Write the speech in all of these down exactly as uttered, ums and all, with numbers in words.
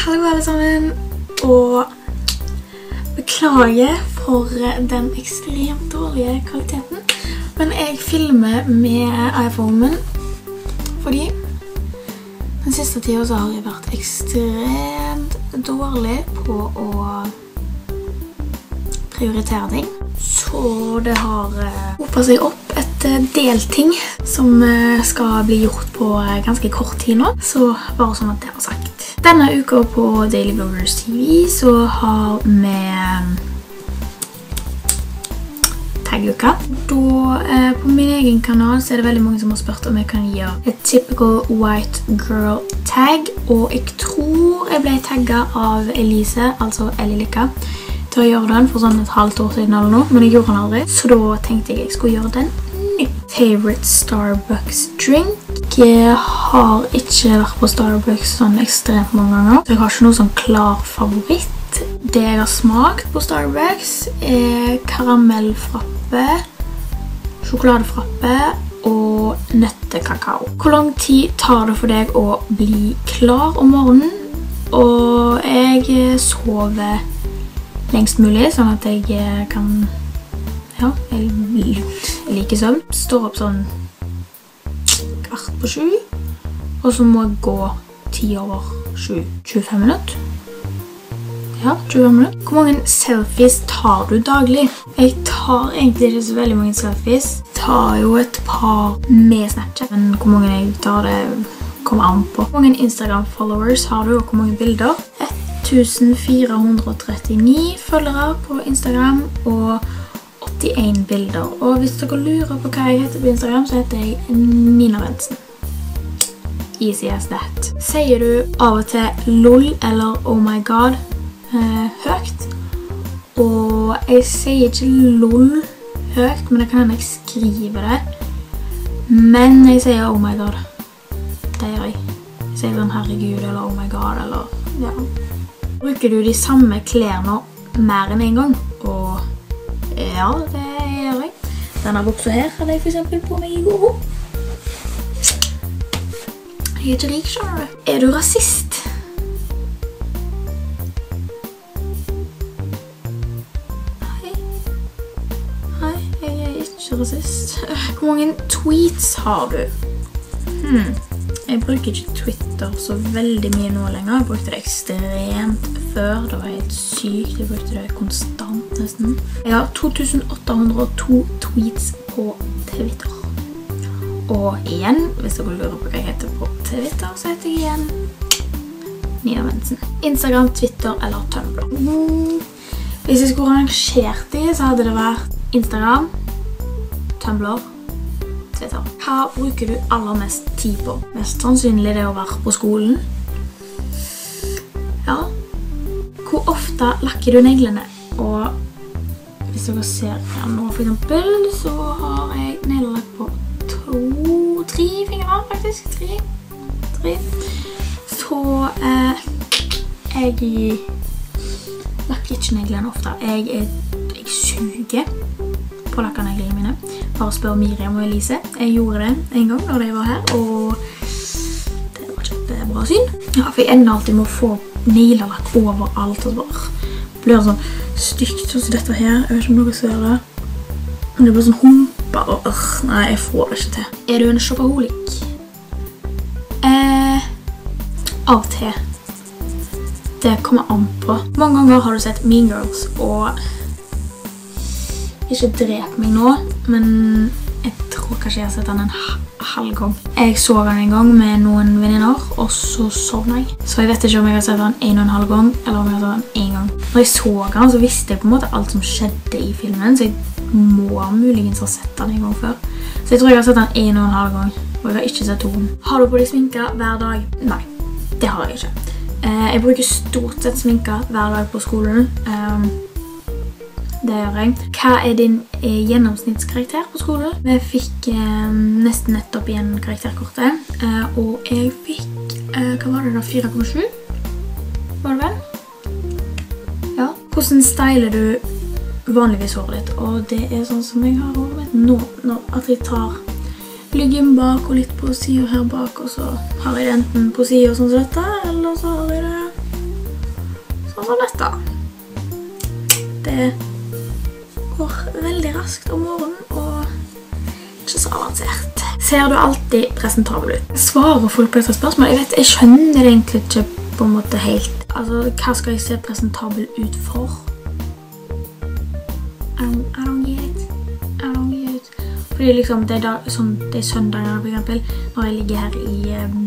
Hallo alle sammen, og beklager for den ekstremt dårlige kvaliteten, men jeg filmer med iPhonen min, fordi den siste tiden så har jeg vært ekstremt dårlig på å prioritere ting. Så det har hoppet seg opp et del ting som skal bli gjort på ganske kort tid nå, så bare sånn at det var sagt. Denne uka på Daily Vloggers T V så har vi tagguka. Da, eh, på min egen kanal så er det veldig mange som har spurt om jeg kan gjøre et typical white girl tag, og jeg tror jeg ble tagget av Elise, altså Ellie Lykke, til å gjøre den for sånn et halvt år siden eller noe, men jeg gjorde den aldri, så da tenkte jeg jeg skulle gjøre den ny. Favorite Starbucks drink. Jeg har ikke vært på Starbucks sånn ekstremt mange ganger, så jeg har ikke noe sånn klar favoritt. Det jeg har smakt på Starbucks er karamellfrappe, sjokoladefrappe og nøttekakao. Hvor lang tid tar det for deg å bli klar om morgenen? Og jeg sover lengst mulig, sånn at jeg kan, ja, jeg liker søvn. Står opp sånn kvart på sju, og så må jeg gå ti over sju, tjuefem minutter. Ja, tjuefem minutter. Hvor mange selfies tar du daglig? Jeg tar egentlig ikke så veldig mange selfies. Jeg tar jo et par med Snapchat, men hvor mange jeg tar det kommer an på. Hvor mange Instagram-followers har du, og hvor mange bilder? ett tusen fire hundre trettini følgere på Instagram, og åttien bilder. Og hvis dere lurer på hva jeg heter på Instagram, så heter jeg Nina Bensen. Easy as that. Sier du av og til lol eller oh my god eh, høyt? Og jeg sier ikke lol høyt, men det kan hende jeg skriver det. Men jeg sier oh my god. Det gjør jeg. Jeg sier sånn herregud eller oh my god eller ja. Bruker du de samme klærne mer enn en gang? Og ja, det gjør jeg. Denne buksa her hadde jeg for eksempel på meg i går. Jeg er ikke rik, skjønner du. Er du rasist? Nei. Nei, jeg er ikke rasist. Hvor mange tweets har du? Hmm. Jeg bruker ikke Twitter så veldig mye nå lenger. Jeg brukte det ekstremt før. Det var helt sykt. Jeg brukte det konstant nesten. Jeg har to tusen åtte hundre og to tweets på Twitter. Og igjen, hvis dere lurer på hva jeg heter på Twitter, så heter jeg igjen Nina Bensen. Instagram, Twitter eller Tumblr. Hvis jeg skulle rangert de, så hadde det vært Instagram, Tumblr, Twitter. Hva bruker du aller mest tid på? Mest sannsynlig det å være på skolen. Ja. Hvor ofte lakker du neglene? Og hvis dere ser her nå for eksempel, så har jeg neglelakk på to, tre fingre faktisk. Tre. Tre. Så eh, jeg lakker ikke neglene ofte. Jeg, er, jeg suger på å lakke neglene mine. Bare spør Miriam og Elise. Jeg gjorde det en gang når de var her, og det var ikke det bra syn. Ja, for jeg ender alltid med å få neglerlakk overalt, og så bare blir det sånn stygt sånn som dette her. Jeg vet ikke om dere ser det. Men det blir sånn humper, og øh, nei, jeg får det ikke til. Er du en shopaholic? Eh, av og til. Det kommer an på. Mange ganger har du sett Mean Girls, og ikke drep meg nå, men jeg tror kanskje jeg har sett den en halv gang. Jeg så den en gang med noen venninner, og så sovnet jeg. Så jeg vet ikke om jeg har sett den en og en halv gang, eller om jeg har sett den en gang. Når jeg så den, så visste jeg på en måte alt som skjedde i filmen, så jeg må muligens ha sett den en gang før. Så jeg tror jeg har sett den en og en halv gang, og jeg har ikke sett toen. Har du på deg sminka hver dag? Nei, det har jeg ikke. Jeg bruker stort sett sminka hver dag på skolen. Det gjør jeg. Hva er din eh, gjennomsnittskarakter på skolen? Vi fikk eh, nesten nettopp igjen karakterkortet, eh, og jeg fikk, eh, hva var det da, fire komma sju? Var det vel? Ja. Hvordan styler du vanligvis håret ditt? Og det er sånn som jeg har håret mitt nå, nå at jeg tar lyggen bak og litt på siden her bak, og så har jeg det enten på siden sånn som dette, eller så har jeg det Sånn var dette. Det går veldig raskt om morgenen, og ikke så avansert. Ser du alltid presentabel ut? Svarer folk på dette spørsmålet? Jeg vet, jeg skjønner det egentlig ikke på en måte helt. Altså, hva skal jeg se presentabel ut for? I don't, I don't get it. I don't get it. Fordi liksom, det er, da, sånn, det er søndagene for eksempel, når jeg ligger her i um,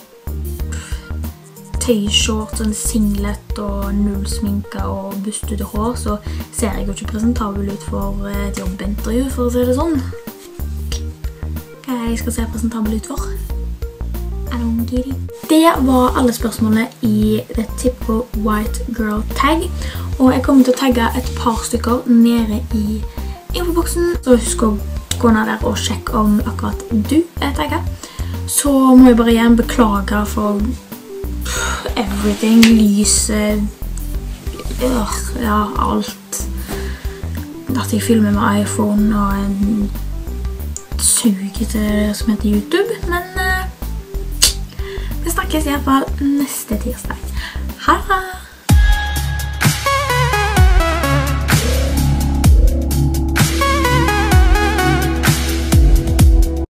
t-shorts, en singlet og null sminke og bustete hår, så ser jeg jo ikke presentabel ut for et jobbintervju, for å si det sånn. Hva er det jeg skal se presentabel ut for? I don't get it. Det var alle spørsmålene i The Typical White Girl tag, og jeg kommer til å tagge et par stykker nede i infoboksen, så husk å gå ned der og sjekke om akkurat du er tagget. Så må jeg bare igjen beklage for everything, lyset, øh, ja, alt. At jeg filmer med iPhone og en suger til som heter YouTube, men uh, vi snakkes i hvert fall neste tirsdag. Ha det!